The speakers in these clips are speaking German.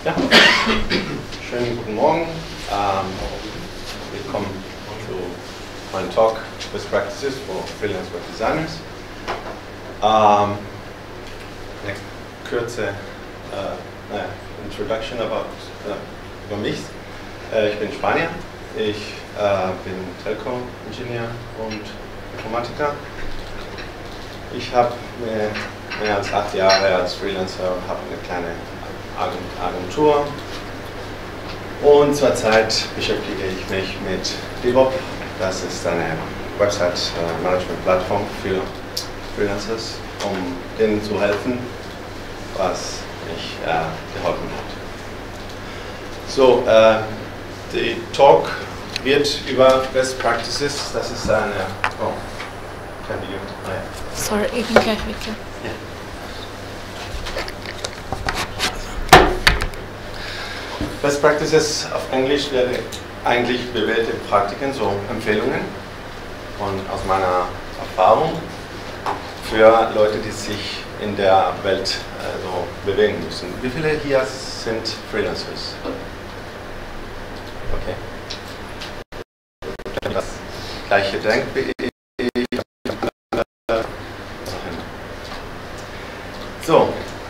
Ja. Schönen guten Morgen. Willkommen zu meinem Talk Best Practices for Freelance Web Designers. Eine kurze Introduction über mich. Ich bin Spanier. Ich bin Telco-Ingenieur und Informatiker. Ich habe mehr als 8 Jahre als Freelancer und habe eine kleine Agentur. Und zurzeit beschäftige ich mich mit DevOps. Das ist eine Website-Management-Plattform für Freelancers, um denen zu helfen, was mich geholfen hat. So, der Talk wird über Best Practices. Das ist eine... Oh, kann die... Ah, ja. Sorry, ich bin gleich weg. Ja. Best Practices auf Englisch wäre eigentlich bewährte Praktiken, so Empfehlungen und aus meiner Erfahrung für Leute, die sich in der Welt so bewegen müssen. Wie viele hier sind Freelancers? Okay. Das gleiche denkt wie ich. So,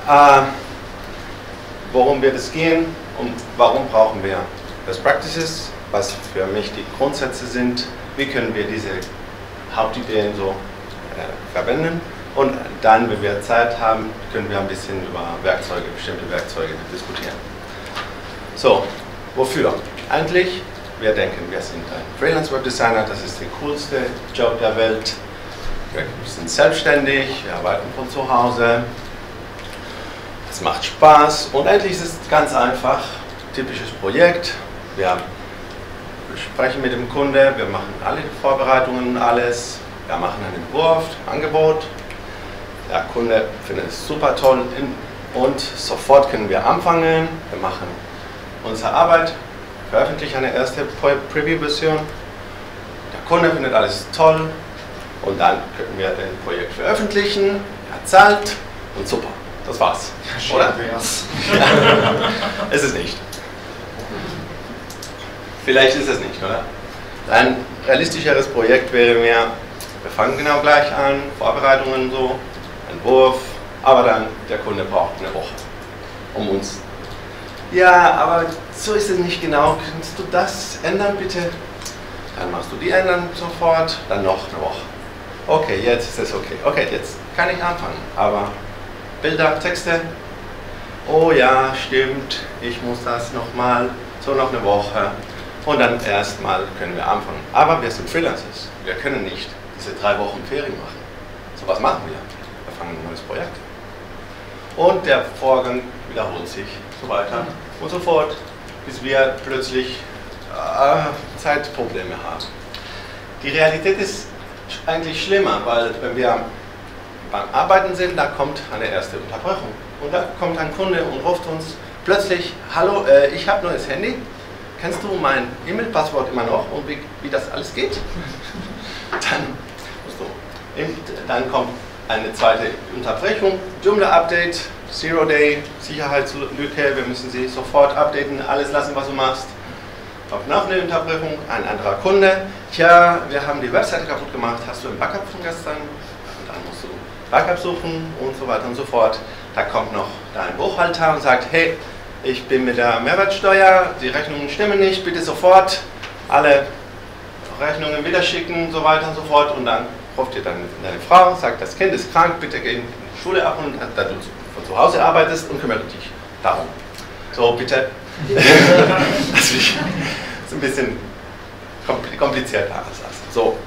worum wird es gehen und warum brauchen wir Best Practices, was für mich die Grundsätze sind, wie können wir diese Hauptideen so verwenden und dann, wenn wir Zeit haben, können wir ein bisschen über Werkzeuge, bestimmte Werkzeuge diskutieren. So, wofür? Eigentlich, wir denken, wir sind ein Freelance Web Designer, das ist der coolste Job der Welt. Wir sind selbstständig, wir arbeiten von zu Hause. Es macht Spaß und eigentlich ist es ganz einfach, typisches Projekt. Wir sprechen mit dem Kunde, wir machen alle Vorbereitungen, alles. Wir machen einen Entwurf, ein Angebot. Der Kunde findet es super toll und sofort können wir anfangen. Wir machen unsere Arbeit, veröffentlichen eine erste Preview-Version. Der Kunde findet alles toll und dann können wir das Projekt veröffentlichen. Er zahlt und super. Das war's, ja, oder? Ist es nicht. Vielleicht ist es nicht, oder? Ein realistischeres Projekt wäre mehr, wir fangen genau gleich an, Vorbereitungen so, Entwurf, aber dann der Kunde braucht eine Woche, um uns. Ja, aber so ist es nicht genau. Kannst du das ändern, bitte? Dann machst du die ändern sofort, dann noch eine Woche. Okay, jetzt ist es okay. Okay, jetzt kann ich anfangen, aber Bilder, Texte, oh ja, stimmt, ich muss das nochmal, so noch eine Woche und dann erstmal können wir anfangen. Aber wir sind Freelancers, wir können nicht diese 3 Wochen Ferien machen. So was machen wir? Wir fangen ein neues Projekt. Und der Vorgang wiederholt sich, so weiter und so fort, bis wir plötzlich Zeitprobleme haben. Die Realität ist eigentlich schlimmer, weil wenn wir beim Arbeiten sind, da kommt eine erste Unterbrechung. Und da kommt ein Kunde und ruft uns plötzlich, hallo, ich habe ein neues Handy, kennst du mein E-Mail-Passwort immer noch und wie das alles geht? Dann kommt eine zweite Unterbrechung, Joomla-Update, Zero-Day, Sicherheitslücke, wir müssen sie sofort updaten, alles lassen, was du machst. Kommt noch eine Unterbrechung, ein anderer Kunde, tja, wir haben die Webseite kaputt gemacht, hast du ein Backup von gestern? Dann musst du Backup suchen und so weiter und so fort. Da kommt noch dein Buchhalter und sagt, hey, ich bin mit der Mehrwertsteuer, die Rechnungen stimmen nicht, bitte sofort alle Rechnungen wieder schicken, so weiter und so fort. Und dann ruft dir dann deine Frau, sagt, das Kind ist krank, bitte geh in die Schule ab und da du von zu Hause arbeitest und kümmere dich darum. So, bitte. Das ist ein bisschen komplizierter als das. So.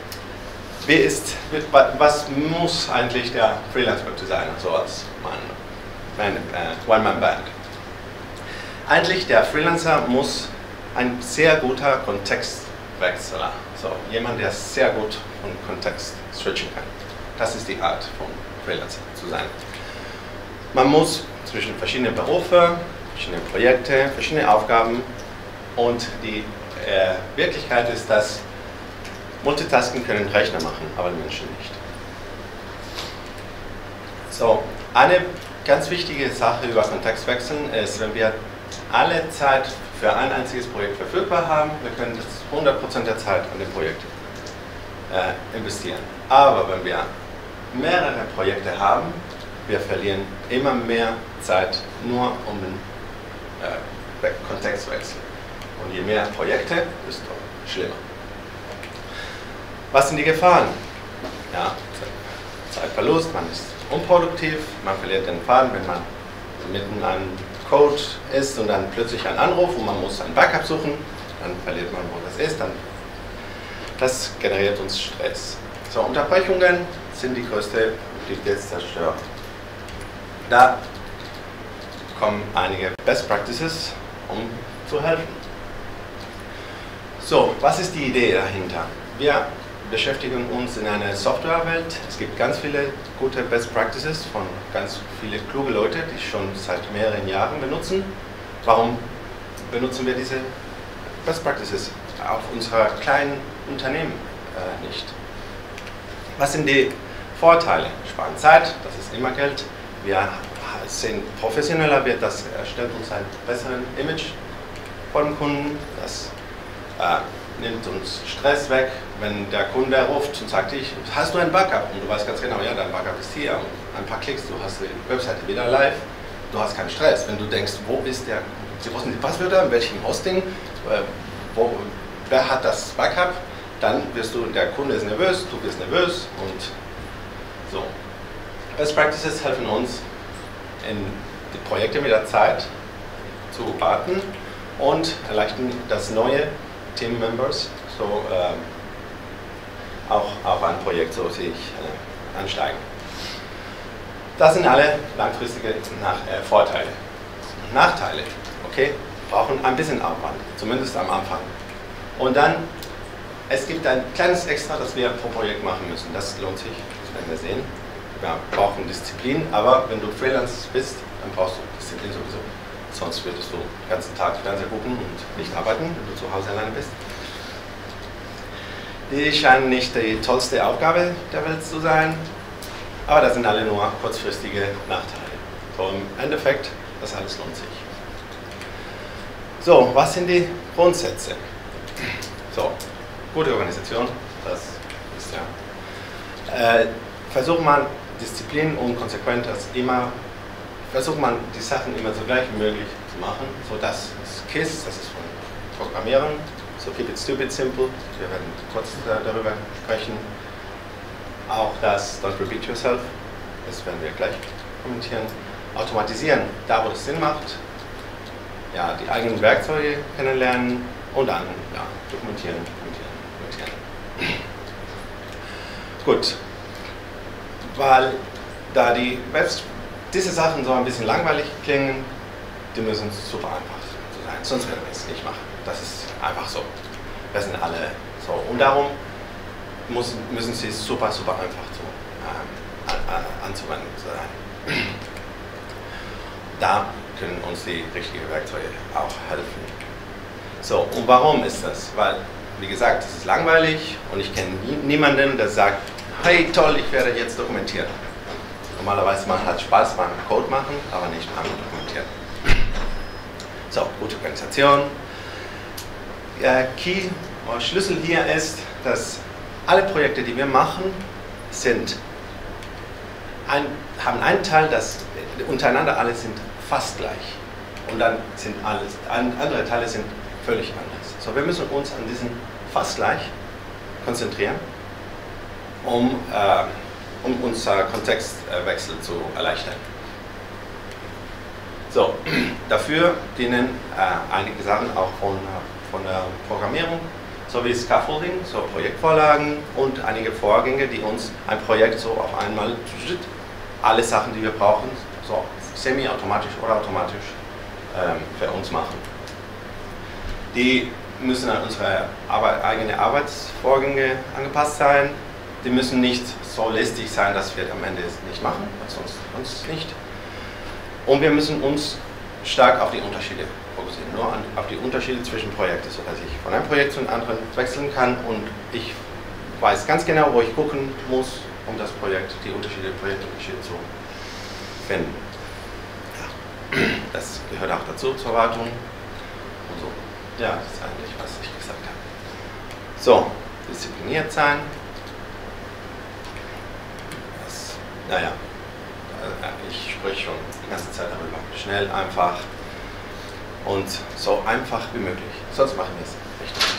Was muss eigentlich der Freelance-Web-Designer so als One-Man-Band? Eigentlich der Freelancer muss ein sehr guter Kontextwechsler, so jemand, der sehr gut von Kontext switchen kann. Das ist die Art von Freelancer zu sein. Man muss zwischen verschiedenen Berufen, verschiedene Projekte, verschiedene Aufgaben und die Wirklichkeit ist, dass Multitasking können Rechner machen, aber Menschen nicht. So, eine ganz wichtige Sache über Kontextwechseln ist, wenn wir alle Zeit für ein einziges Projekt verfügbar haben. Wir können das 100% der Zeit an dem Projekt investieren. Aber wenn wir mehrere Projekte haben, wir verlieren immer mehr Zeit nur um den Kontextwechsel. Und je mehr Projekte, desto schlimmer. Was sind die Gefahren? Ja, Zeitverlust, man ist unproduktiv, man verliert den Faden, wenn man mitten in einem Code ist und dann plötzlich ein Anruf und man muss ein Backup suchen, dann verliert man, wo das ist, das generiert uns Stress. So, Unterbrechungen sind die größte Produktivitätszerstörung. Da kommen einige Best Practices, um zu helfen. So, was ist die Idee dahinter? Wir beschäftigen uns in einer Softwarewelt. Es gibt ganz viele gute Best Practices von ganz viele kluge Leute, die schon seit mehreren Jahren benutzen. Warum benutzen wir diese Best Practices auf unserer kleinen Unternehmen nicht? Was sind die Vorteile? Wir sparen Zeit, das ist immer Geld. Wir sind professioneller, das erstellt uns ein besseres Image von Kunden. Das nimmt uns Stress weg, wenn der Kunde ruft und sagt, hast du ein Backup? Und du weißt ganz genau, ja, dein Backup ist hier. Und ein paar Klicks, du hast die Webseite wieder live. Du hast keinen Stress. Wenn du denkst, wo ist der? Sie wussten die Passwörter, in welchem Hosting, wer hat das Backup? Dann wirst du, der Kunde ist nervös, du bist nervös und so. Best Practices helfen uns, in die Projekte mit der Zeit zu warten und erleichtern das neue Team-Members so auch auf ein Projekt so sich ansteigen. Das sind alle langfristige Vorteile. Nachteile, okay, brauchen ein bisschen Aufwand, zumindest am Anfang. Und dann, es gibt ein kleines Extra, das wir pro Projekt machen müssen. Das lohnt sich, das werden wir sehen. Wir brauchen Disziplin, aber wenn du Freelance bist, dann brauchst du Disziplin sowieso. Sonst würdest du den ganzen Tag Fernseher gucken und nicht arbeiten, wenn du zu Hause alleine bist. Die scheinen nicht die tollste Aufgabe der Welt zu sein, aber das sind alle nur kurzfristige Nachteile. So im Endeffekt, das alles lohnt sich. So, was sind die Grundsätze? So, gute Organisation, das ist ja. Versucht man Disziplin und konsequent versucht man die Sachen immer so gleich wie möglich zu machen. So, das ist KISS, das ist von Programmieren. So, keep it stupid simple. Wir werden kurz darüber sprechen. Auch das Don't repeat yourself, das werden wir gleich kommentieren. Automatisieren, da wo es Sinn macht. Ja, die eigenen Werkzeuge kennenlernen und dann ja, dokumentieren. Gut, weil da diese Sachen so ein bisschen langweilig klingen, die müssen super einfach sein, sonst werden wir es nicht machen. Das ist einfach so. Wir sind alle so. Und darum müssen sie super einfach so anzuwenden sein. Da können uns die richtigen Werkzeuge auch helfen. So, und warum ist das? Weil, wie gesagt, es ist langweilig und ich kenne niemanden, der sagt, hey toll, ich werde jetzt dokumentieren. Normalerweise man hat Spaß beim Code machen, aber nicht beim Dokumentieren. So, gute Organisation. Key oder Schlüssel hier ist, dass alle Projekte, die wir machen, haben einen Teil, dass untereinander alle sind fast gleich. Und dann sind andere Teile sind völlig anders. So, wir müssen uns an diesen fast gleich konzentrieren, um unser Kontextwechsel zu erleichtern. So, dafür dienen einige Sachen auch von der Programmierung, sowie Scaffolding, so Projektvorlagen und einige Vorgänge, die uns ein Projekt so auf einmal alle Sachen, die wir brauchen, so semi-automatisch oder automatisch für uns machen. Die müssen an unsere eigenen Arbeitsvorgänge angepasst sein. Die müssen nicht so lästig sein, dass wir am Ende es nicht machen, sonst nicht. Und wir müssen uns stark auf die Unterschiede fokussieren, nur auf die Unterschiede zwischen Projekten, sodass ich von einem Projekt zu einem anderen wechseln kann und ich weiß ganz genau, wo ich gucken muss, um das Projekt, die Projektunterschiede zu finden. Ja. das gehört auch dazu zur Wartung. Und so. Ja, das ist eigentlich, was ich gesagt habe. So, diszipliniert sein. Naja, ich spreche schon die ganze Zeit darüber. Schnell, einfach und so einfach wie möglich. Sonst machen wir es richtig.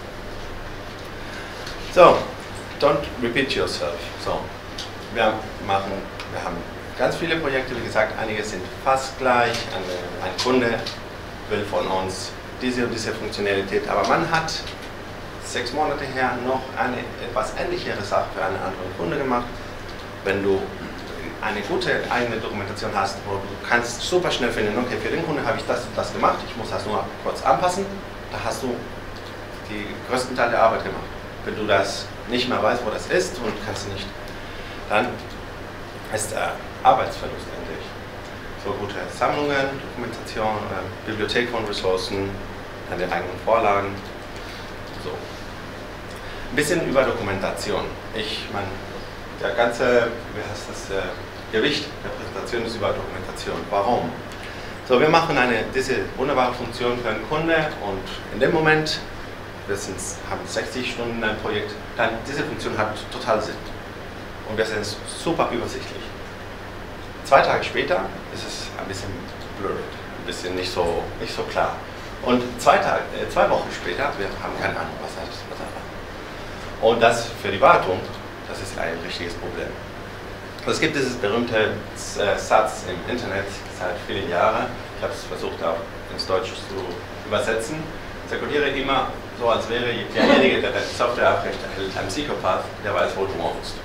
So, don't repeat yourself. So, wir haben ganz viele Projekte, wie gesagt, einige sind fast gleich. Ein Kunde will von uns diese und diese Funktionalität, aber man hat 6 Monate her noch eine etwas ähnlichere Sache für einen anderen Kunde gemacht. Wenn du eine gute eigene Dokumentation hast, wo du kannst super schnell finden, okay, für den Kunden habe ich das und das gemacht, ich muss das nur kurz anpassen, da hast du die größten Teil der Arbeit gemacht. Wenn du das nicht mehr weißt, wo das ist und kannst nicht, dann ist Arbeitsverlust endlich. So gute Sammlungen, Dokumentation, Bibliothek von Ressourcen, an den eigenen Vorlagen. So. Ein bisschen über Dokumentation. Ich meine, der ganze, Gewicht der Präsentation ist über Dokumentation. Warum? So, wir machen diese wunderbare Funktion für einen Kunde und in dem Moment, haben 60 Stunden ein Projekt, dann diese Funktion hat total Sinn. Und wir sind super übersichtlich. 2 Tage später ist es ein bisschen blurred, ein bisschen nicht so klar. Und 2 Wochen später, wir haben keine Ahnung, was das war. Und das für die Wartung, das ist ein richtiges Problem. Es gibt dieses berühmte Satz im Internet seit vielen Jahren. Ich habe es versucht auch ins Deutsche zu übersetzen. Ich kodiere immer so, als wäre derjenige, der die Software aufrechterhält, ein Psychopath, der weiß, wo du wohnst.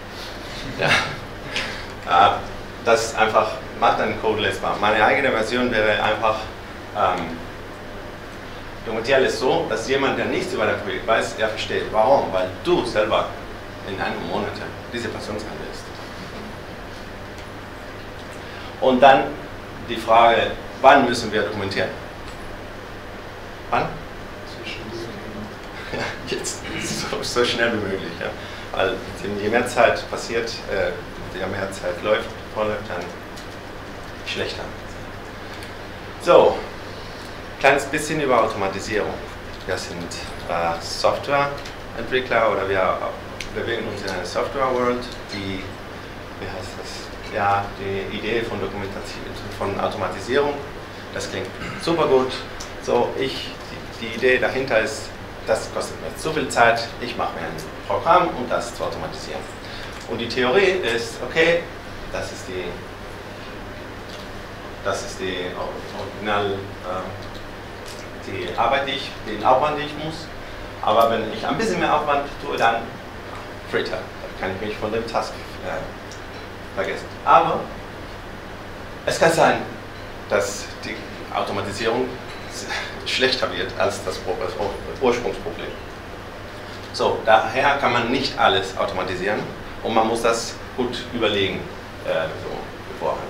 Ja. Das einfach macht einen Code lesbar. Meine eigene Version wäre einfach, dokumentiere es so, dass jemand, der nichts über dein Projekt weiß, er versteht. Warum? Weil du selber in einem Monat diese Person sein willst. Und dann die Frage, wann müssen wir dokumentieren? Wann? Ja, jetzt so schnell wie möglich. Ja. Weil je mehr Zeit passiert, je mehr Zeit vorläuft, dann schlechter. So, kleines bisschen über Automatisierung. Wir sind Softwareentwickler oder wir bewegen uns in einer Software-World, die Idee von Automatisierung, das klingt super gut. So, die Idee dahinter ist, das kostet mir so viel Zeit, ich mache mir ein Programm, um das zu automatisieren. Und die Theorie ist, okay, das ist den Aufwand, den ich muss. Aber wenn ich ein bisschen mehr Aufwand tue, dann Freetime. Dann kann ich mich von dem Task vergessen. Aber es kann sein, dass die Automatisierung schlechter wird als das Ursprungsproblem. So, daher kann man nicht alles automatisieren und man muss das gut überlegen, beforehand.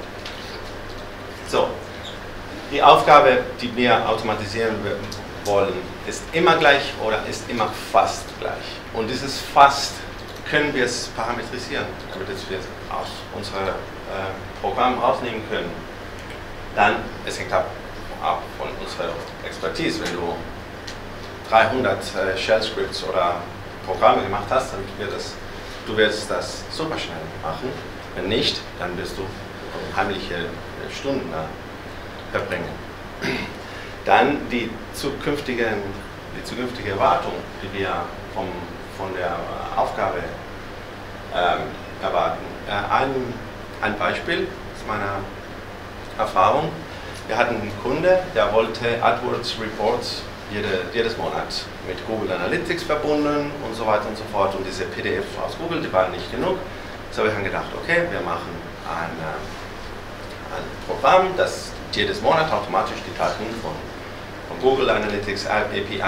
So, die Aufgabe, die wir automatisieren wollen, ist immer gleich oder ist immer fast gleich. Und dieses fast können wir es parametrisieren, damit wir es aus unserem Programm rausnehmen können. Dann, es hängt ab von unserer Expertise. Wenn du 300 Shell-Scripts oder Programme gemacht hast, dann wirst das super schnell machen. Wenn nicht, dann wirst du heimliche Stunden verbringen. Dann die zukünftige Erwartung, die wir von der Aufgabe erwarten. Ein Beispiel aus meiner Erfahrung. Wir hatten einen Kunde, der wollte AdWords Reports jedes Monat mit Google Analytics verbunden und so weiter und so fort. Und diese PDF aus Google, die waren nicht genug. So wir haben gedacht, okay, wir machen ein Programm, das jedes Monat automatisch die Daten von Google Analytics API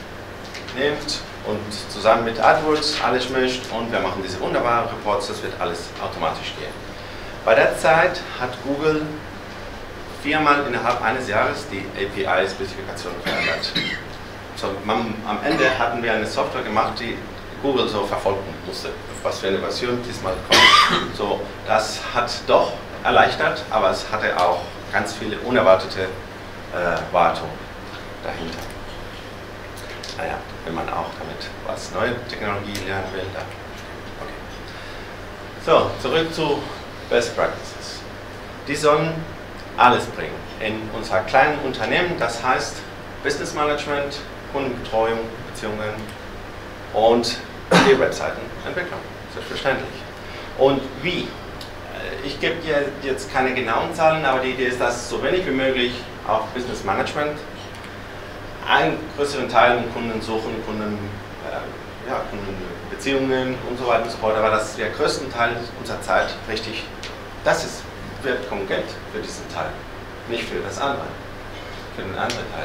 nimmt und zusammen mit AdWords alles mischt und wir machen diese wunderbaren Reports, das wird alles automatisch gehen. Bei der Zeit hat Google 4-mal innerhalb eines Jahres die API-Spezifikation verändert. So, am Ende hatten wir eine Software gemacht, die Google so verfolgen musste, was für eine Version diesmal kommt. So, das hat doch erleichtert, aber es hatte auch ganz viele unerwartete Wartung dahinter. Naja, wenn man auch damit was neue Technologie lernen will, dann okay. So, zurück zu Best Practices. Die sollen alles bringen in unser kleinen Unternehmen, das heißt Business Management, Kundenbetreuung, Beziehungen und die Webseitenentwicklung, selbstverständlich. Und wie? Ich gebe dir jetzt keine genauen Zahlen, aber die Idee ist, dass so wenig wie möglich auf Business Management einen größeren Teil um Kunden suchen, Kundenbeziehungen und so weiter und so fort, aber dass der größte Teil unserer Zeit richtig, wird Geld für diesen Teil, nicht für das andere, für den anderen Teil.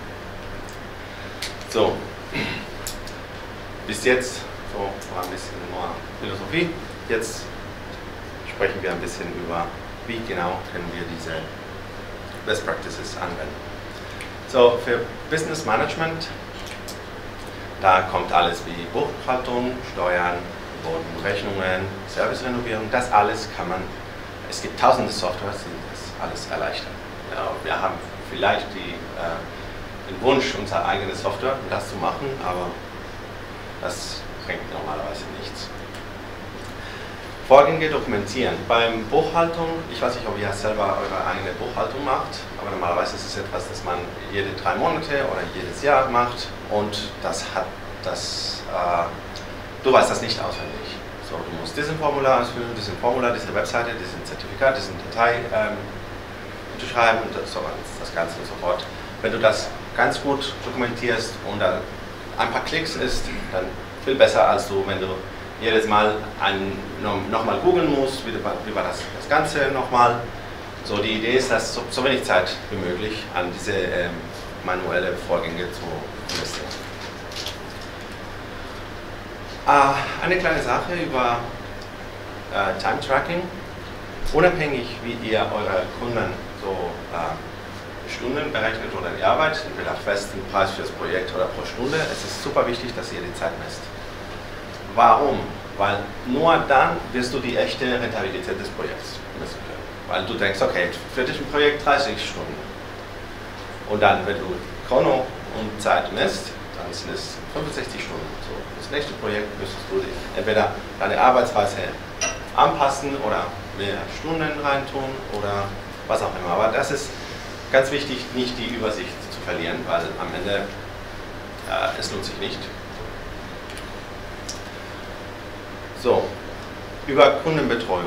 So, bis jetzt so war ein bisschen nur Philosophie, jetzt sprechen wir ein bisschen über, wie genau können wir diese Best Practices anwenden. So, für Business Management, da kommt alles wie Buchhaltung, Steuern, Rechnungen, Servicerenovierung, das alles kann man, es gibt tausende Softwares, die das alles erleichtern. Ja, wir haben vielleicht den Wunsch, unsere eigene Software, um das zu machen, aber das bringt normalerweise nichts. Vorgänge dokumentieren. Beim Buchhaltung, ich weiß nicht, ob ihr selber eure eigene Buchhaltung macht, aber normalerweise ist es etwas, das man jede 3 Monate oder jedes Jahr macht und du weißt das nicht auswendig. So, du musst diesen Formular ausfüllen, diesen Formular, diese Webseite, diesen Zertifikat, diesen Datei unterschreiben und so weiter, das Ganze und so fort. Wenn du das ganz gut dokumentierst und dann ein paar Klicks ist, dann viel besser, als wenn du jedes Mal nochmal googeln musst, wie war das Ganze nochmal. So, die Idee ist, dass so wenig Zeit wie möglich an diese manuelle Vorgänge zu investieren. Eine kleine Sache über Time Tracking. Unabhängig wie ihr eure Kunden so Stunden berechnet oder die Arbeit, entweder festen Preis für das Projekt oder pro Stunde, es ist super wichtig, dass ihr die Zeit messt. Warum? Weil nur dann wirst du die echte Rentabilität des Projekts messen können. Weil du denkst, okay, für dich ein Projekt 30 Stunden. Und dann, wenn du Chrono und Zeit misst, dann sind es 65 Stunden. So, das nächste Projekt müsstest du entweder deine Arbeitsweise anpassen oder mehr Stunden reintun oder was auch immer. Aber das ist ganz wichtig, nicht die Übersicht zu verlieren, weil am Ende es lohnt sich nicht. So, über Kundenbetreuung.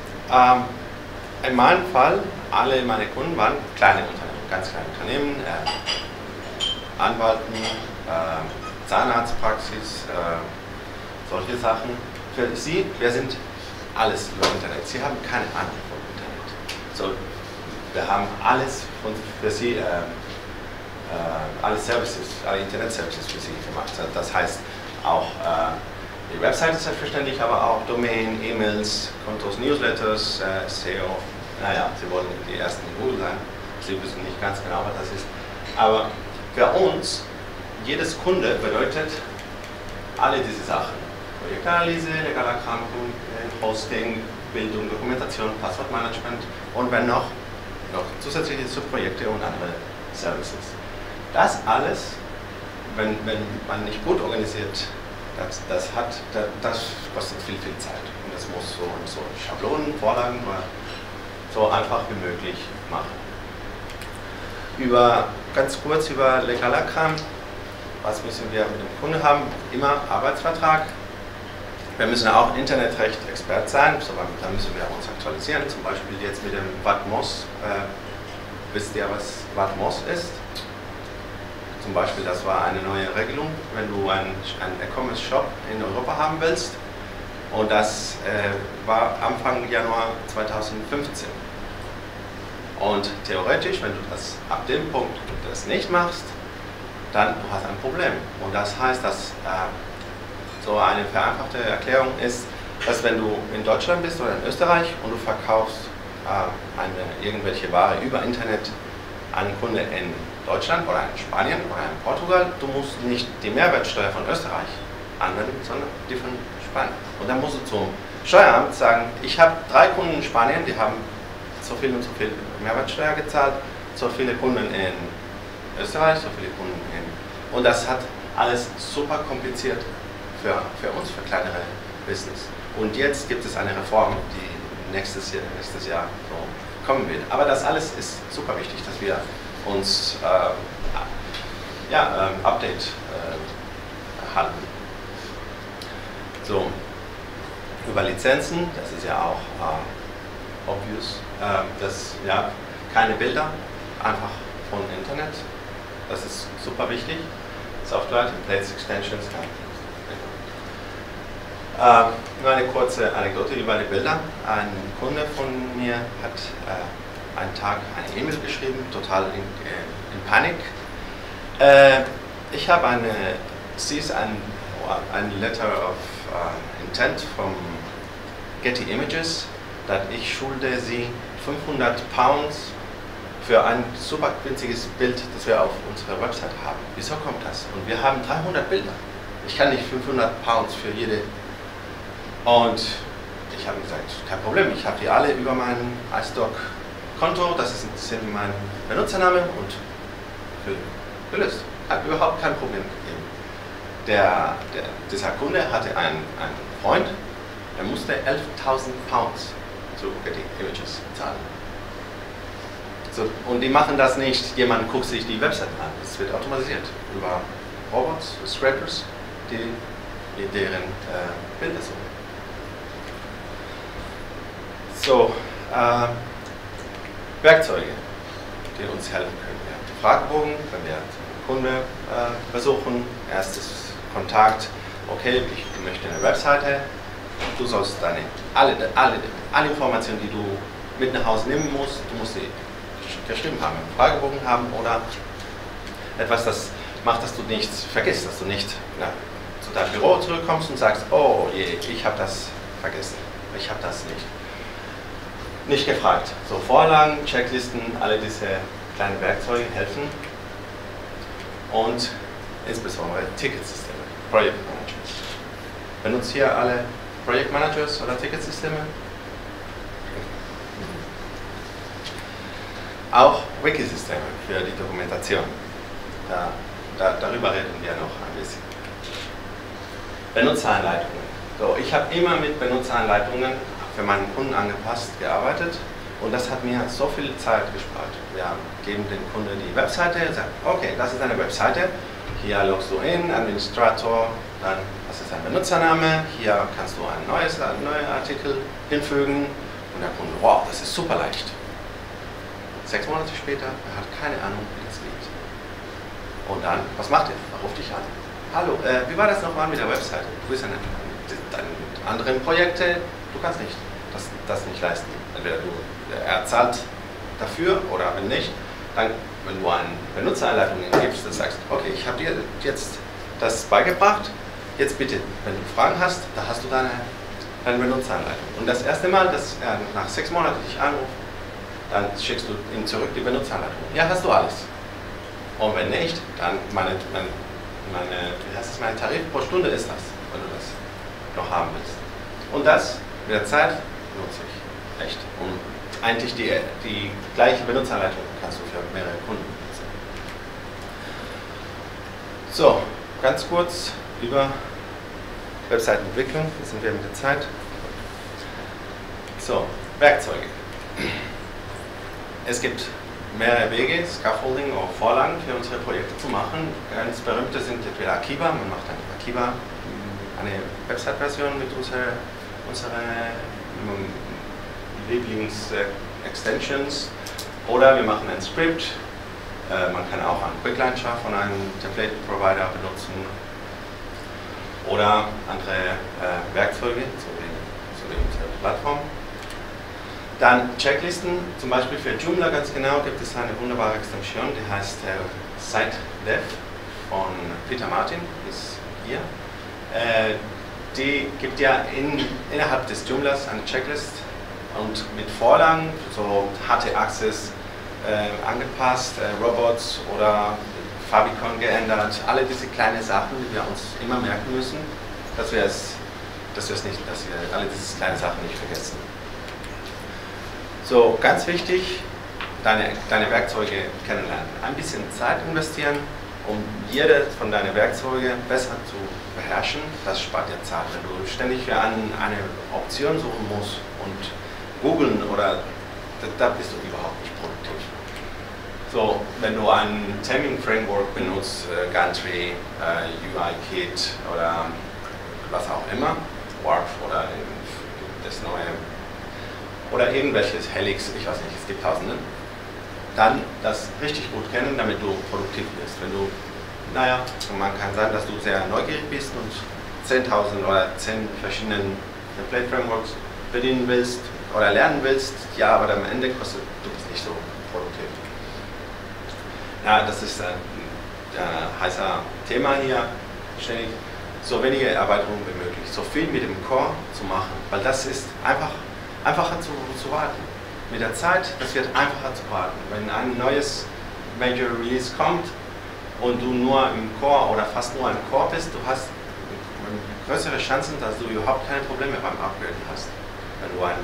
In meinem Fall, alle meine Kunden waren kleine Unternehmen, ganz kleine Unternehmen, Anwalten, Zahnarztpraxis, solche Sachen. Für Sie, wir sind alles über Internet. Sie haben keine Ahnung von Internet. So, wir haben alles für Sie, alle Services, alle Internet-Services für Sie gemacht. Das heißt auch die Webseite ist selbstverständlich, aber auch Domain, E-Mails, Kontos, Newsletters, SEO. Naja, Sie wollen die ersten in Google sein. Sie wissen nicht ganz genau, was das ist. Aber für uns, jedes Kunde bedeutet alle diese Sachen. Projektanalyse, legaler Kram, Hosting, Bildung, Dokumentation, Passwortmanagement und wenn noch zusätzliche Subprojekte und andere Services. Das alles, wenn man nicht gut organisiert, das kostet viel Zeit. Und das muss so Schablonen, Vorlagen so einfach wie möglich machen. Ganz kurz über legaler Kram. Was müssen wir mit dem Kunden haben? Immer Arbeitsvertrag. Wir müssen auch Internetrecht-Expert sein, so, da müssen wir uns aktualisieren. Zum Beispiel jetzt mit dem WATMOS. Wisst ihr, was WATMOS ist? Zum Beispiel, das war eine neue Regelung, wenn du einen E-Commerce-Shop in Europa haben willst. Und das war Anfang Januar 2015. Und theoretisch, wenn du das ab dem Punkt das nicht machst, dann hast du ein Problem. Und das heißt, dass so eine vereinfachte Erklärung ist, dass wenn du in Deutschland bist oder in Österreich und du verkaufst irgendwelche Ware über Internet an einen Kunden in Deutschland oder in Spanien oder in Portugal, du musst nicht die Mehrwertsteuer von Österreich anwenden, sondern die von Spanien. Und dann musst du zum Steueramt sagen, ich habe 3 Kunden in Spanien, die haben so viel und so viel Mehrwertsteuer gezahlt so viele Kunden in Österreich, so viele Kunden und das hat alles super kompliziert für uns, für kleinere Business. Und jetzt gibt es eine Reform, die nächstes Jahr so kommen wird. Aber das alles ist super wichtig, dass wir uns Update halten. So, über Lizenzen, das ist ja auch obvious, keine Bilder, einfach von Internet, das ist super wichtig. Software, Templates, Extensions. Nur eine kurze Anekdote über die Bilder. Ein Kunde von mir hat einen Tag eine E-Mail geschrieben, total in Panik. Ich habe eine Letter of Intent from Getty Images, dass ich schulde sie 500 Pounds für ein super winziges Bild, das wir auf unserer Website haben. Wieso kommt das? Und wir haben 300 Bilder. Ich kann nicht 500 Pounds für jede. Und ich habe gesagt, kein Problem, ich habe die alle über mein iStock-Konto, das ist mein Benutzername und gelöst. Hat überhaupt kein Problem gegeben. Dieser Kunde hatte einen Freund, der musste 11.000 Pounds zu Getty Images zahlen. So, und die machen das nicht, jemand guckt sich die Website an, das wird automatisiert über Robots, Scrapers, die deren Bilder suchen. So, Werkzeuge, die uns helfen können. Wir haben die Fragebogen, wenn wir einen Kunde besuchen, erstes Kontakt, okay, ich möchte eine Webseite, du sollst alle Informationen, die du mit nach Hause nehmen musst, du musst sie geschrieben haben, einen Fragebogen haben oder etwas, das macht, dass du nichts vergisst, dass du nicht zu deinem Büro zurückkommst und sagst, oh je, ich habe das vergessen, ich habe das nicht gefragt. So Vorlagen, Checklisten, alle diese kleinen Werkzeuge helfen und insbesondere Ticketsysteme, Project Managers. Benutzt hier alle Project Managers oder Ticketsysteme? Auch Wikisysteme für die Dokumentation. Darüber reden wir noch ein bisschen. Benutzeranleitungen. So, ich habe immer mit Benutzeranleitungen für meinen Kunden angepasst gearbeitet und das hat mir so viel Zeit gespart. Wir geben dem Kunden die Webseite, sagen, okay, das ist eine Webseite, hier loggst du in, Administrator, dann das ist ein Benutzername, hier kannst du einen neuen Artikel hinfügen und der Kunde, wow, das ist super leicht. 6 Monate später, er hat keine Ahnung, wie das geht. Und dann, was macht er? Er ruft dich an. Hallo, wie war das nochmal mit der Webseite? Du bist an anderen Projekten, du kannst nicht das nicht leisten. Entweder er zahlt dafür oder wenn nicht, dann, wenn du eine Benutzeranleitung gibst, dann sagst du, okay, ich habe dir jetzt das beigebracht, jetzt bitte, wenn du Fragen hast, da hast du deine Benutzeranleitung. Und das erste Mal, dass er nach 6 Monaten dich anruft, dann schickst du ihm zurück die Benutzeranleitung. Ja, hast du alles. Und wenn nicht, dann meine Tarif pro Stunde ist das, wenn du das noch haben willst. Und das mit der Zeit nutze ich echt. Und eigentlich die gleiche Benutzeranleitung kannst du für mehrere Kunden nutzen. So, ganz kurz über Webseitenentwicklung. Hier sind wir mit der Zeit. So, Werkzeuge. Es gibt mehrere Wege, Scaffolding oder Vorlagen für unsere Projekte zu machen. Ganz berühmte sind entweder Akiba, man macht eine Akiba, eine Website-Version mit unserer Lieblings-Extensions, oder wir machen ein Script. Man kann auch einen Quick Launcher von einem Template-Provider benutzen oder andere Werkzeuge zu der Plattform. Dann Checklisten, zum Beispiel für Joomla ganz genau gibt es eine wunderbare Extension, die heißt SiteDev von Peter Martin, ist hier. Die gibt ja innerhalb des Joomlas eine Checklist und mit Vorlagen, so HT-Access angepasst, Robots oder Favicon geändert, alle diese kleinen Sachen, die wir uns immer merken müssen, dass wir alle diese kleinen Sachen nicht vergessen. So, ganz wichtig, deine Werkzeuge kennenlernen. Ein bisschen Zeit investieren, um jede von deinen Werkzeugen besser zu beherrschen. Das spart dir Zeit. Wenn du ständig für eine Option suchen musst und googeln, oder da bist du überhaupt nicht produktiv. So, wenn du ein Taming-Framework benutzt, Gantry, UI-Kit oder was auch immer, Warp oder das neue oder irgendwelches Helix, ich weiß nicht, es gibt tausende, dann das richtig gut kennen, damit du produktiv bist. Wenn du, naja, man kann sagen, dass du sehr neugierig bist und 10.000 oder 10 verschiedenen Template-Frameworks bedienen willst oder lernen willst, ja, aber am Ende kostet du bist nicht so produktiv. Ja, das ist ein heißer Thema hier, ständig so wenige Erweiterungen wie möglich, so viel mit dem Core zu machen, weil das ist einfacher zu warten. Mit der Zeit, das wird einfacher zu warten. Wenn ein neues Major Release kommt und du nur im Core oder fast nur im Core bist, du hast größere Chancen, dass du überhaupt keine Probleme beim Upgraden hast. Wenn du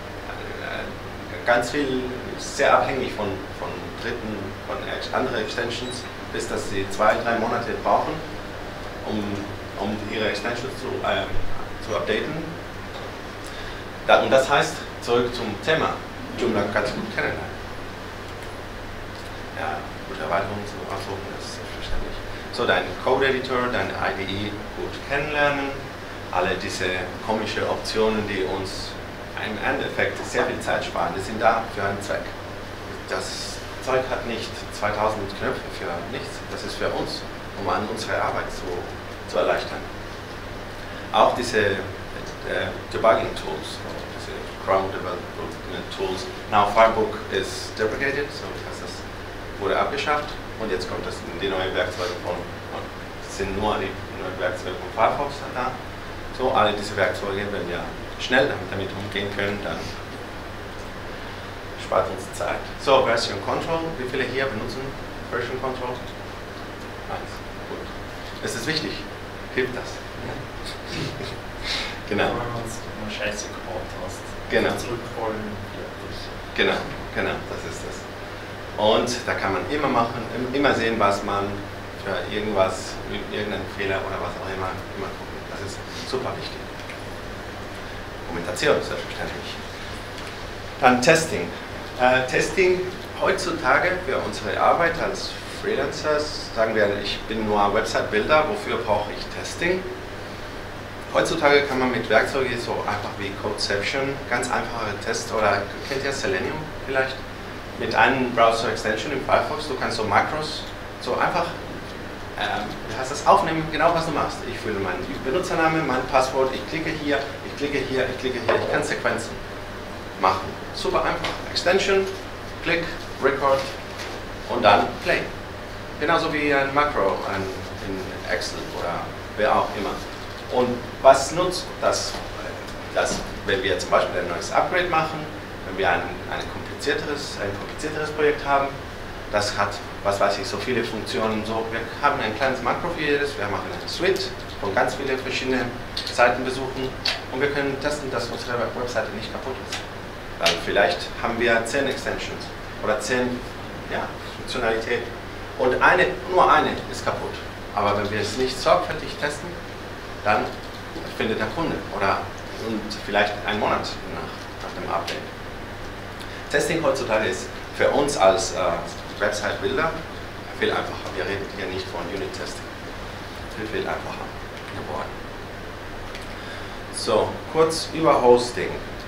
ganz viel, sehr abhängig von Dritten, von anderen Extensions bist, dass sie 2-3 Monate brauchen, um ihre Extensions zu updaten. Und das heißt, zurück zum Thema, Joomla ganz gut kennenlernen. Ja, gute Erweiterungen zu aussuchen, das ist selbstverständlich. So, dein Code-Editor, dein IDE gut kennenlernen, alle diese komischen Optionen, die uns im Endeffekt sehr viel Zeit sparen, die sind da für einen Zweck. Das Zeug hat nicht 2000 Knöpfe für nichts, das ist für uns, um an unsere Arbeit zu erleichtern. Auch diese Debugging Tools, diese Chrome Development Tools. Now Firebook is deprecated, so das wurde abgeschafft und jetzt kommt die neuen Werkzeuge sind nur die neuen Werkzeuge von Firefox da. So, alle diese Werkzeuge, wenn wir schnell damit umgehen können, dann spart uns Zeit. So, Version Control, wie viele hier benutzen Version Control? 1. Gut. Es ist wichtig. Hilft das? Genau. Wenn man es scheiße gebaut hast. Genau. Zurückrollen. Genau, das ist es. Und da kann man immer machen, immer sehen, was man für irgendwas, irgendeinen Fehler oder was auch immer gucken. Das ist super wichtig. Dokumentation, selbstverständlich. Dann Testing. Testing heutzutage für unsere Arbeit als Freelancers, sagen wir, ich bin nur Website-Builder, wofür brauche ich Testing? Heutzutage kann man mit Werkzeugen so einfach wie Codeception ganz einfache Tests, oder kennt ihr Selenium vielleicht? Mit einem Browser-Extension im Firefox, du kannst so Makros so einfach du hast das aufnehmen, genau was du machst. Ich fülle meinen Benutzernamen, mein Passwort, ich klicke hier, ich klicke hier, ich klicke hier, ich kann Sequenzen machen. Super einfach. Extension, Klick, Record und dann Play. Genauso wie ein Makro in Excel oder wer auch immer. Und was nutzt das, wenn wir zum Beispiel ein neues Upgrade machen, wenn wir ein komplizierteres Projekt haben, das hat, was weiß ich, so viele Funktionen. So, wir haben ein kleines Makro für jedes, wir machen eine Suite von ganz vielen verschiedenen Seiten besuchen und wir können testen, dass unsere Webseite nicht kaputt ist. Weil vielleicht haben wir 10 Extensions oder 10 Funktionalitäten und nur eine ist kaputt. Aber wenn wir es nicht sorgfältig testen, dann findet der Kunde und vielleicht einen Monat nach dem Update. Testing heutzutage ist für uns als Website-Builder viel einfacher. Wir reden hier nicht von Unit-Testing. Viel einfacher geworden. So, kurz über Hosting.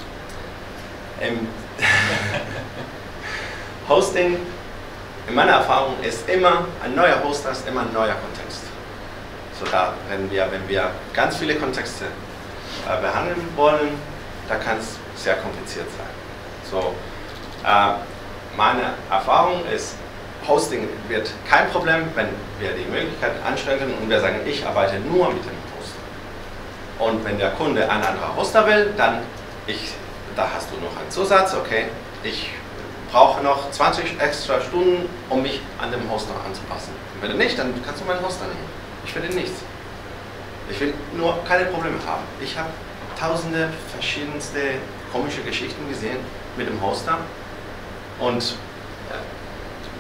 Hosting, in meiner Erfahrung, ist immer ein neuer Hoster, ist immer ein neuer Kontext. So, da wenn wir ganz viele Kontexte behandeln wollen, da kann es sehr kompliziert sein. So, meine Erfahrung ist, Hosting wird kein Problem, wenn wir die Möglichkeit einschränken und wir sagen, ich arbeite nur mit dem Hoster. Und wenn der Kunde einen anderen Hoster will, dann da hast du noch einen Zusatz, okay, ich brauche noch 20 extra Stunden, um mich an dem Hoster anzupassen. Und wenn nicht, dann kannst du meinen Hoster nehmen. Ich will nichts. Ich will nur keine Probleme haben. Ich habe tausende verschiedenste komische Geschichten gesehen mit dem Hoster und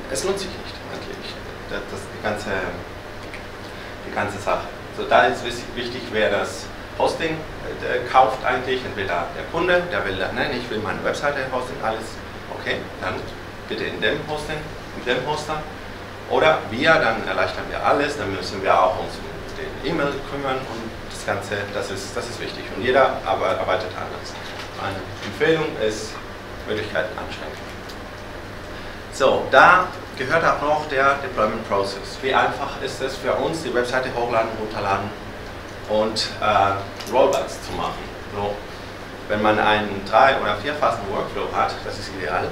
es lohnt sich nicht eigentlich, die ganze Sache. So, da ist wichtig, wer das Hosting kauft eigentlich, entweder der Kunde, der will, nein, ich will meine Webseite hosting, alles, okay, dann bitte in dem Hosting, in dem Hoster, oder wir, dann erleichtern wir alles, dann müssen wir auch uns um den E-Mail kümmern und das Ganze, das ist wichtig und jeder arbeitet anders. Eine Empfehlung ist Möglichkeiten einschränken. So, da gehört auch noch der Deployment Process. Wie einfach ist es für uns, die Webseite hochladen, runterladen und Rollbacks zu machen. So, wenn man einen 3- oder 4-phasen Workflow hat, das ist ideal.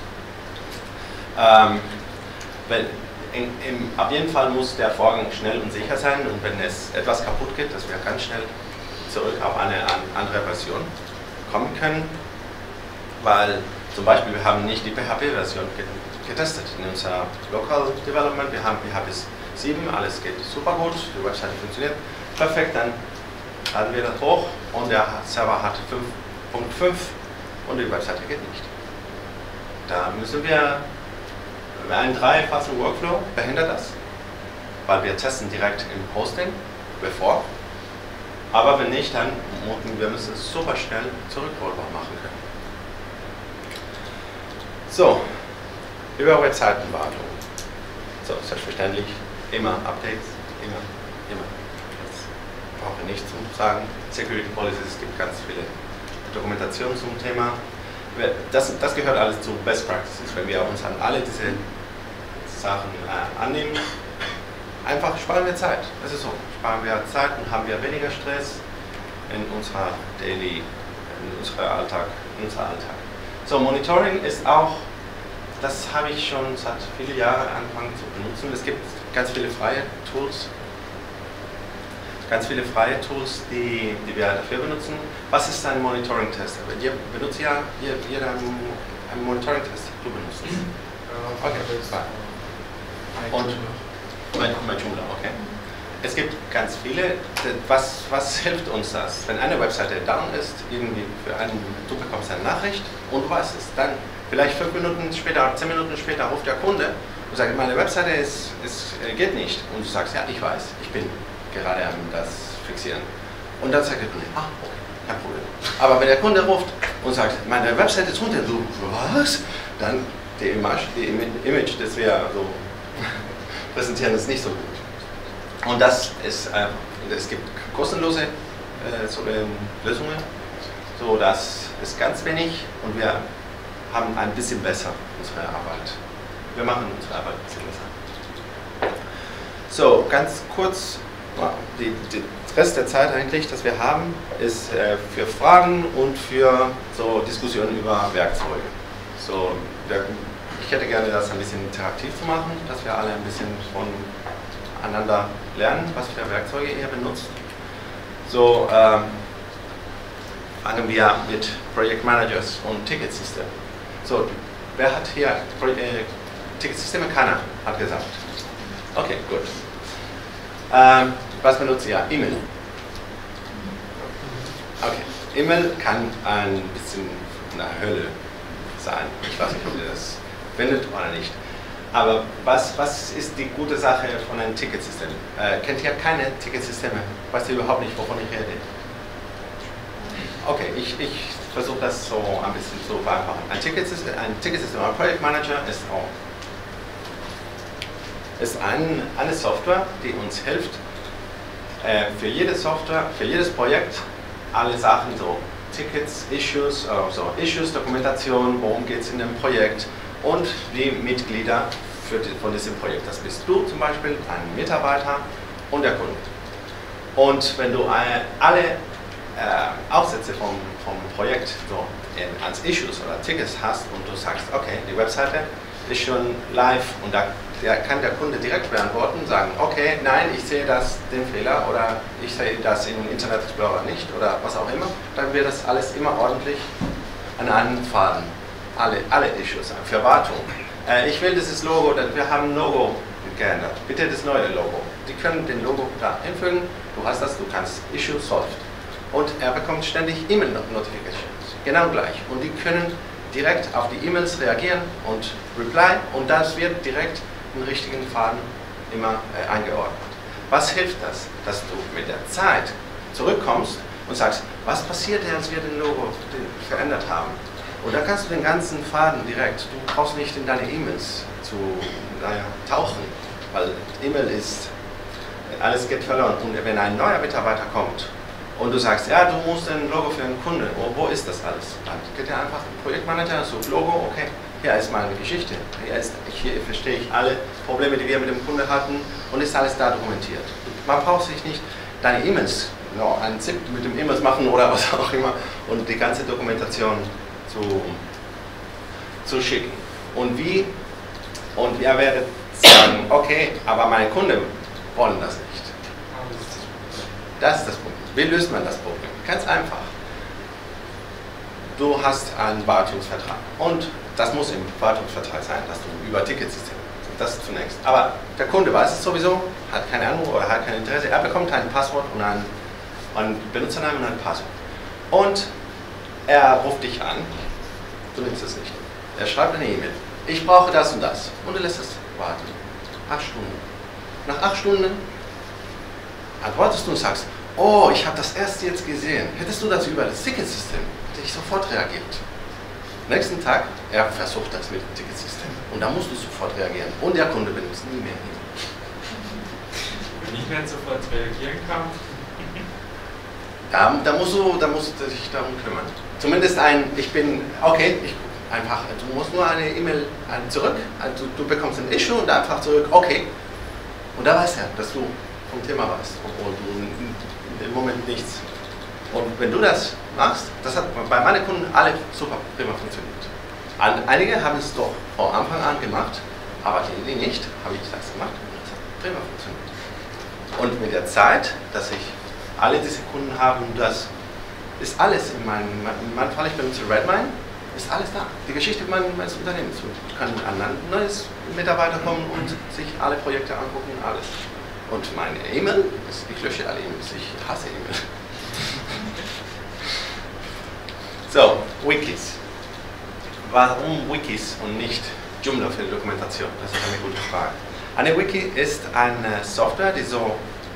Auf jeden Fall muss der Vorgang schnell und sicher sein und wenn es etwas kaputt geht, dass wir ganz schnell zurück auf eine andere Version kommen können, weil zum Beispiel wir haben nicht die PHP-Version getestet in unser Local Development, wir haben PHP 7, alles geht super gut, die Webseite funktioniert perfekt, dann laden wir das hoch und der Server hat 5.5 und die Webseite geht nicht. Da müssen wir einen 3-phasen Workflow behindert das, weil wir testen direkt im Hosting bevor, aber wenn nicht, dann müssen wir es super schnell zurückrollbar machen können. So, über Webseitenwartung. So, selbstverständlich immer Updates, immer. Ich brauche nichts zu sagen. Security Policies, es gibt ganz viele Dokumentationen zum Thema. Das gehört alles zu Best Practices. Wenn wir uns an alle diese Sachen annehmen, einfach sparen wir Zeit. Das ist so. Sparen wir Zeit und haben wir weniger Stress in unserer Alltag. So, Monitoring ist auch, das habe ich schon seit vielen Jahren angefangen zu benutzen. Es gibt ganz viele freie Tools, die wir dafür benutzen. Was ist ein Monitoring-Test? Ihr benutzt ja jeder einen Monitoring-Test. Du benutzt es. Okay, und Joomla, okay. Es gibt ganz viele. Was hilft uns das? Wenn eine Webseite down ist, irgendwie du bekommst eine Nachricht und du weißt es, dann vielleicht 5 Minuten später, 10 Minuten später ruft der Kunde und sagt, meine Webseite geht nicht. Und du sagst, ja, ich weiß, ich bin gerade am das fixieren. Und dann sagt der Kunde, okay, kein Problem. Aber wenn der Kunde ruft und sagt, meine Webseite ist runter, du, was? Dann die Image, das wir so präsentieren, ist nicht so gut. Und das ist, es gibt kostenlose Lösungen, so das ist ganz wenig und wir haben ein bisschen besser unsere Arbeit. Wir machen unsere Arbeit ein bisschen besser. So, ganz kurz, der Rest der Zeit eigentlich, das wir haben, ist für Fragen und für so Diskussionen über Werkzeuge. So, ich hätte gerne das ein bisschen interaktiv zu machen, dass wir alle ein bisschen voneinander lernen, was für Werkzeuge ihr benutzt. So, fangen wir mit Project Managers und Ticketsystem. So, wer hat hier Ticketsysteme? Keiner hat gesagt. Okay, gut. Was benutzt ihr? E-Mail. Okay, E-Mail kann ein bisschen eine Hölle sein. Ich weiß nicht, ob ihr das findet oder nicht. Aber was ist die gute Sache von einem Ticketsystem? Kennt ihr keine Ticketsysteme? Weißt du überhaupt nicht, wovon ich rede? Okay, ich versuche das so ein bisschen zu vereinfachen. Ein Ticketsystem, ein Project Manager ist eine Software, die uns hilft, für jede Software, für jedes Projekt, alle Sachen, so Tickets, Issues, Dokumentation, worum geht es in dem Projekt und die Mitglieder von diesem Projekt. Das bist du zum Beispiel, ein Mitarbeiter und der Kunde. Und wenn du alle Aufsätze vom Projekt so als Issues oder Tickets hast und du sagst, okay, die Webseite ist schon live und da kann der Kunde direkt beantworten, sagen, okay, nein, ich sehe den Fehler oder ich sehe das im Internet Explorer nicht oder was auch immer, dann wird das alles immer ordentlich an einen Faden. Alle Issues, für Wartung. Ich will dieses Logo, wir haben ein Logo geändert. Bitte das neue Logo. Die können den Logo da einfügen, du hast das, du kannst Issue solved. Und er bekommt ständig E-Mail-Notifications. Genau gleich. Und die können direkt auf die E-Mails reagieren und Reply und das wird direkt im richtigen Faden immer eingeordnet. Was hilft das? Dass du mit der Zeit zurückkommst und sagst, was passierte, als wir den Logo verändert haben? Und dann kannst du den ganzen Faden direkt, du brauchst nicht in deine E-Mails zu tauchen, weil E-Mail ist, alles geht verloren. Und wenn ein neuer Mitarbeiter kommt und du sagst, ja, du musst ein Logo für einen Kunden, wo ist das alles? Dann geht er einfach im Projektmanager, sucht Logo, okay, hier ist meine Geschichte, hier verstehe ich alle Probleme, die wir mit dem Kunden hatten und ist alles da dokumentiert. Man braucht sich nicht deine E-Mails, einen ZIP mit dem E-Mails machen oder was auch immer und die ganze Dokumentation zu schicken. Und ihr werdet sagen, okay, aber meine Kunden wollen das nicht. Das ist das Problem. Wie löst man das Problem? Ganz einfach. Du hast einen Wartungsvertrag und das muss im Wartungsvertrag sein, dass du über Ticketsystem, das zunächst. Aber der Kunde weiß es sowieso, hat keine Ahnung oder hat kein Interesse. Er bekommt ein Passwort und einen Benutzernamen und ein Passwort. Und er ruft dich an, du nimmst es nicht. Er schreibt eine E-Mail. Ich brauche das und das. Und du lässt es warten. 8 Stunden. Nach 8 Stunden antwortest du und sagst, oh, ich habe das erst jetzt gesehen. Hättest du das über das Ticketsystem, hätte ich sofort reagiert. Nächsten Tag, er versucht das mit dem Ticketsystem. Und da musst du sofort reagieren. Und der Kunde benutzt nie mehr. Wenn ich nicht sofort reagieren kann. Da musst du dich darum kümmern. Zumindest einfach, du musst nur eine E-Mail zurück, du bekommst ein Issue und einfach zurück, okay. Und da weiß er, dass du vom Thema weißt, obwohl du im Moment nichts. Und wenn du das machst, das hat bei meinen Kunden alle super prima funktioniert. Einige haben es doch von Anfang an gemacht, aber die nicht, habe ich das gemacht und das hat prima funktioniert. Und mit der Zeit, dass ich alle diese Kunden haben, das ist alles in meinem Fall, ich benutze Redmine, ist alles da. Die Geschichte meines Unternehmens. Und kann ein neues Mitarbeiter kommen und sich alle Projekte angucken, alles. Und meine E-Mail, ich lösche alle E-Mails, ich hasse E-Mails. So, Wikis. Warum Wikis und nicht Joomla für die Dokumentation? Das ist eine gute Frage. Eine Wiki ist eine Software, die so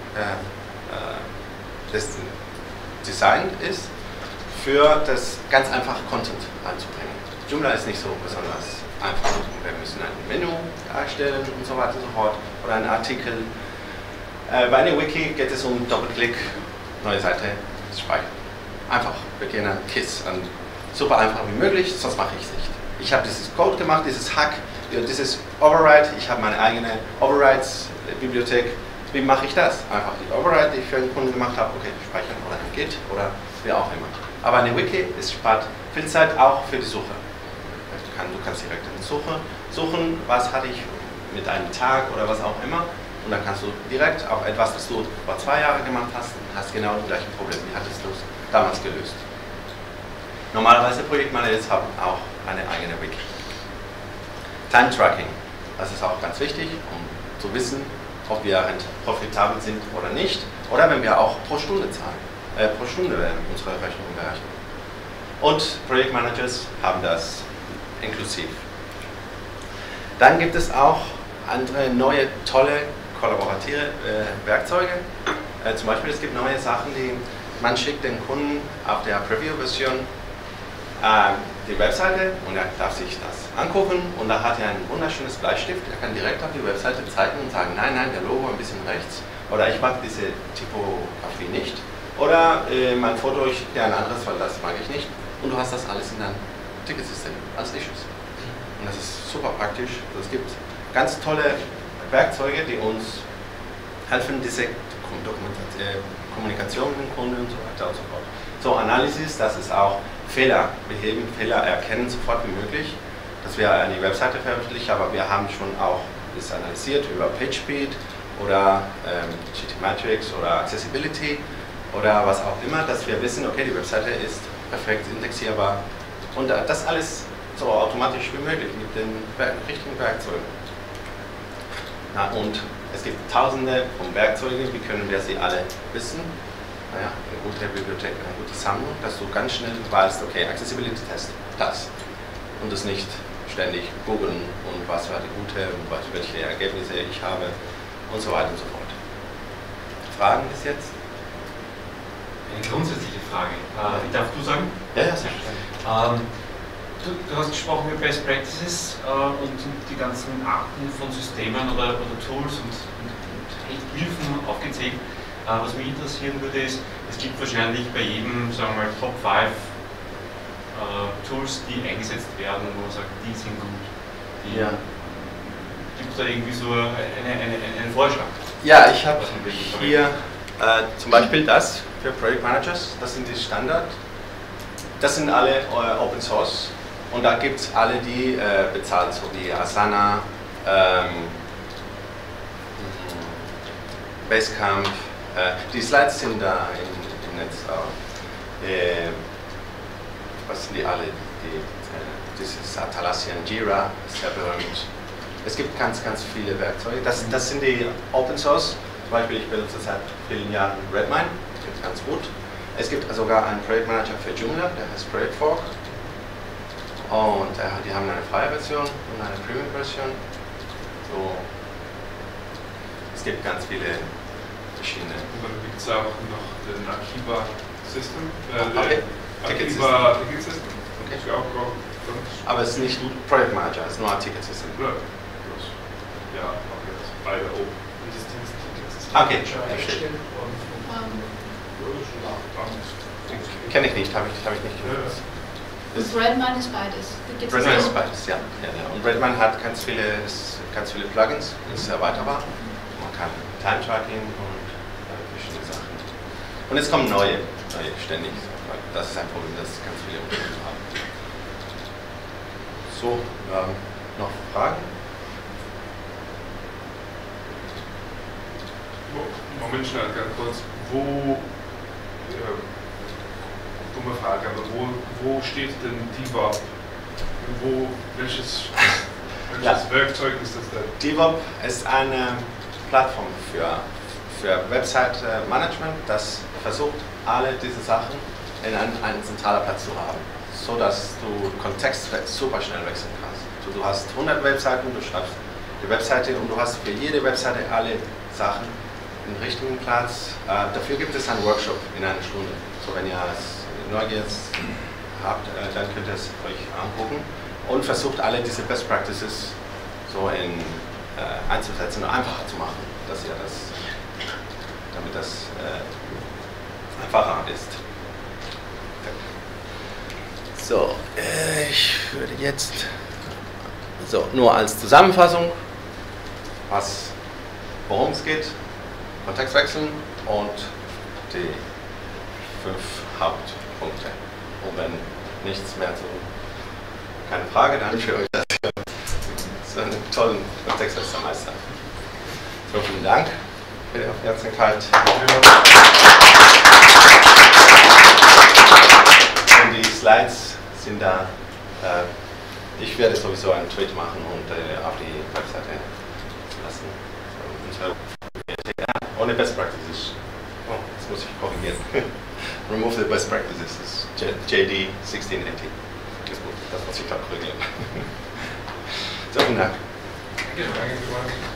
designt ist, für das ganz einfache Content einzubringen. Joomla ist nicht so besonders einfach. Wir müssen ein Menü erstellen und so weiter und so fort oder einen Artikel. Bei einer Wiki geht es um Doppelklick, neue Seite, speichern. Einfach, wir gehen an KISS, super einfach wie möglich, sonst mache ich es nicht. Ich habe dieses Code gemacht, dieses Hack, dieses Override, ich habe meine eigene Overrides-Bibliothek. Wie mache ich das? Einfach die Override, die ich für einen Kunden gemacht habe, okay, speichern oder ein Git oder wie auch immer. Aber eine Wiki spart viel Zeit auch für die Suche. Du kannst direkt in die Suche suchen, was hatte ich mit einem Tag oder was auch immer. Und dann kannst du direkt auf etwas, das du vor 2 Jahren gemacht hast, und hast genau das gleiche Problem. Wie hattest du es damals gelöst? Normalerweise Projektmanager haben auch eine eigene Wiki. Time Tracking, das ist auch ganz wichtig, um zu wissen, ob wir profitabel sind oder nicht. Oder wenn wir auch pro Stunde zahlen, pro Stunde unsere Rechnungen berechnen. Und Projektmanagers haben das inklusiv. Dann gibt es auch andere neue, tolle, kollaborative Werkzeuge. Zum Beispiel, es gibt neue Sachen, die man schickt den Kunden auf der Preview-Version die Webseite und er darf sich das angucken und da hat er ein wunderschönes Bleistift. Er kann direkt auf die Webseite zeigen und sagen, nein, nein, der Logo ein bisschen rechts oder ich mag diese Typografie nicht oder mein Foto, ich ein anderes, weil das mag ich nicht und du hast das alles in deinem Ticketsystem als Issues. Und das ist super praktisch. Also es gibt ganz tolle Werkzeuge, die uns helfen, diese Kommunikation mit dem Kunden und so weiter und so fort. So, Analysis, das ist auch Fehler beheben, Fehler erkennen sofort wie möglich. Das wäre eine Webseite veröffentlicht, aber wir haben schon auch das analysiert über PageSpeed oder GTmetrix oder Accessibility oder was auch immer, dass wir wissen, okay, die Webseite ist perfekt indexierbar und das alles so automatisch wie möglich mit den richtigen Werkzeugen. Na, und es gibt tausende von Werkzeugen, wie können wir sie alle wissen? Naja, eine gute Bibliothek, eine gute Sammlung, dass du ganz schnell weißt, okay, Accessibility Test, das. und es nicht ständig googeln und was war die gute und welche Ergebnisse ich habe und so weiter und so fort. Fragen bis jetzt? Eine grundsätzliche Frage. Darf du sagen? Ja, sehr schön. Du hast gesprochen über Best Practices und die ganzen Arten von Systemen oder Tools und Hilfen aufgezählt. Was mich interessieren würde, ist, es gibt wahrscheinlich bei jedem, sagen wir mal, Top 5 Tools, die eingesetzt werden, wo man sagt, die sind gut. Gibt es da irgendwie so einen Vorschlag? Ja, ich habe hier zum Beispiel das für Project Managers, das sind die Standard. Das sind alle Open Source und da gibt es alle, die bezahlt, so wie Asana, Basecamp. Die Slides sind da im Netz. Was sind die alle? Dieses Atlassian, Jira, sehr berühmt. Es gibt ganz viele Werkzeuge. Das sind die Open Source. Zum Beispiel, ich benutze seit vielen Jahren Redmine, das geht ganz gut. Es gibt sogar einen Projektmanager für Joomla, der heißt Project Fork. Und die haben eine freie Version und eine Premium-Version. So. Es gibt ganz viele verschiedene. Und dann gibt es auch noch den Akiba System. Okay. Akiba Ticket System. Okay. Aber es ist nicht Project Manager, es ist nur ein Ticket System. Ja, auch jetzt beide oben. Und das Ticket Okay, verstehe. Kenne ich nicht, habe ich nicht gehört. Und Redmine ist beides. Redmine ist beides, ja. Und Redmine hat ganz viele Plugins, das ist erweiterbar. Man kann Time-Tracking und verschiedene Sachen. Und es kommen neue ständig. Das ist ein Problem, dass ganz viele Unternehmen haben. So, noch Fragen? Moment schnell, ganz kurz. Dumme Frage, aber wo steht denn DevOps? Welches Werkzeug ist das denn? DevOps ist eine Plattform für Website-Management, das versucht, alle diese Sachen in einen zentralen Platz zu haben, so dass du Kontext super schnell wechseln kannst. Also du hast 100 Webseiten, du schreibst die Webseite und du hast für jede Webseite alle Sachen im richtigen Platz. Dafür gibt es einen Workshop in einer Stunde. So, wenn ihr Neugier habt, dann könnt ihr es euch angucken und versucht alle diese Best Practices so einzusetzen und einfacher zu machen, damit das einfacher ist. So, ich würde jetzt nur als Zusammenfassung, worum es geht, Kontext wechseln und die 5 Hauptpunkte. Und wenn nichts mehr keine Frage, dann für euch, dass ihr so einen tollen Kontextwechselmeister. So, vielen Dank für die Aufmerksamkeit. Und die Slides sind da. Ich werde sowieso einen Tweet machen und auf die Webseite lassen. Ohne Best Practices. Oh, das muss ich korrigieren. Remove the Best Practices. JD 1680. Das ist gut, das muss ich da korrigieren. So, vielen Dank. Danke.